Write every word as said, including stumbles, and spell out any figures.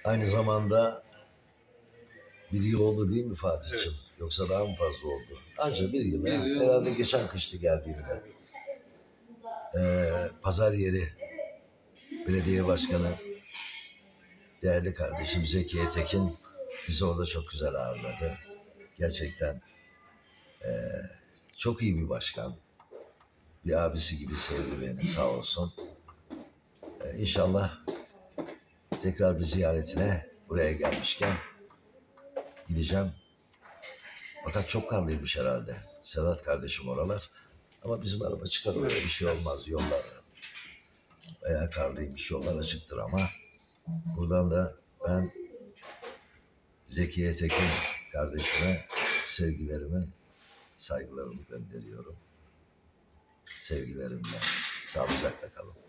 Aynı zamanda bir yıl oldu değil mi Fatih'ciğim? Evet. Yoksa daha mı fazla oldu? Anca bir yıl. Bir ya. yıl. Herhalde geçen kıştı geldiğimde. Ee, Pazar Yeri Belediye Başkanı değerli kardeşim Zeki Etekin bizi orada çok güzel ağırladı. Gerçekten e, çok iyi bir başkan. Bir abisi gibi sevdi beni sağ olsun. E, İnşallah tekrar bir ziyaretine buraya gelmişken gideceğim. Fakat çok karlıymış herhalde. Sedat kardeşim oralar. Ama bizim araba çıkar oraya, bir şey olmaz, yollar. Bayağı karlıymış, yollar açıktır ama. Buradan da ben Zeki Etekin kardeşime sevgilerimi, saygılarımı gönderiyorum. Sevgilerimle, sağlıcakla kalın.